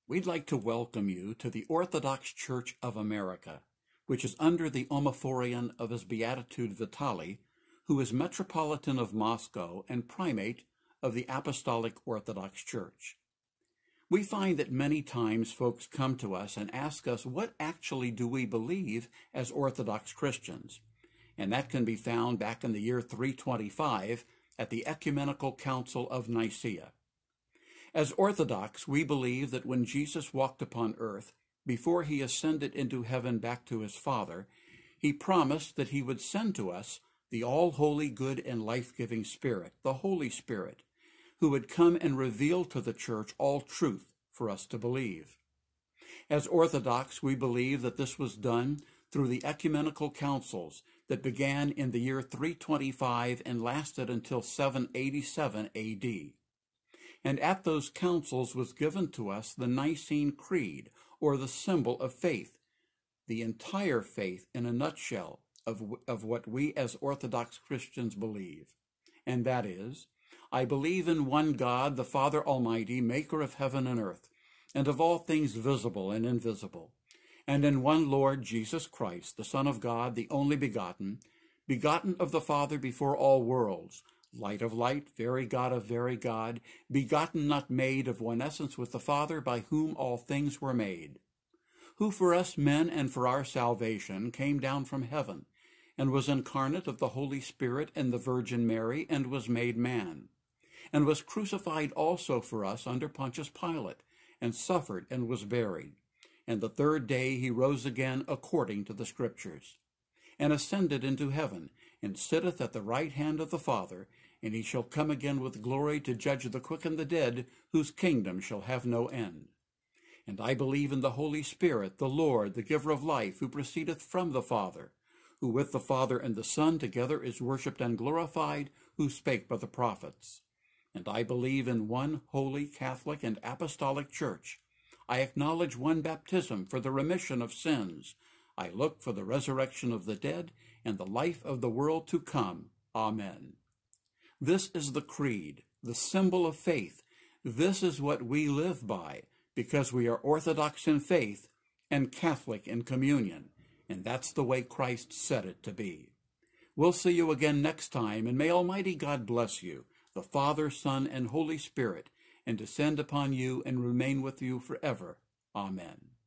We'd like to welcome you to the Orthodox Church of America, which is under the omophorion of His Beatitude Vitali, who is Metropolitan of Moscow and Primate of the Apostolic Orthodox Church. We find that many times folks come to us and ask us, what actually do we believe as Orthodox Christians? And that can be found back in the year 325 at the Ecumenical Council of Nicaea. As Orthodox, we believe that when Jesus walked upon earth, before he ascended into heaven back to his Father, he promised that he would send to us the all-holy, good, and life-giving Spirit, the Holy Spirit, who would come and reveal to the Church all truth for us to believe. As Orthodox, we believe that this was done through the Ecumenical Councils that began in the year 325 and lasted until 787 A.D. And at those councils was given to us the Nicene Creed, or the symbol of faith, the entire faith in a nutshell of what we as Orthodox Christians believe. And that is, I believe in one God, the Father Almighty, maker of heaven and earth, and of all things visible and invisible, and in one Lord Jesus Christ, the Son of God, the only begotten, begotten of the Father before all worlds, light of light, very God of very God, begotten not made, of one essence with the Father, by whom all things were made, who for us men and for our salvation came down from heaven, and was incarnate of the Holy Spirit and the Virgin Mary, and was made man, and was crucified also for us under Pontius Pilate, and suffered and was buried. And the third day he rose again according to the Scriptures, and ascended into heaven, and sitteth at the right hand of the Father, and he shall come again with glory to judge the quick and the dead, whose kingdom shall have no end. And I believe in the Holy Spirit, the Lord, the giver of life, who proceedeth from the Father, who with the Father and the Son together is worshipped and glorified, who spake by the prophets. And I believe in one holy, Catholic, and Apostolic Church. I acknowledge one baptism for the remission of sins. I look for the resurrection of the dead and the life of the world to come. Amen. This is the Creed, the symbol of faith. This is what we live by, because we are Orthodox in faith and Catholic in communion, and that's the way Christ said it to be. We'll see you again next time, and may Almighty God bless you, the Father, Son, and Holy Spirit, and descend upon you and remain with you forever. Amen.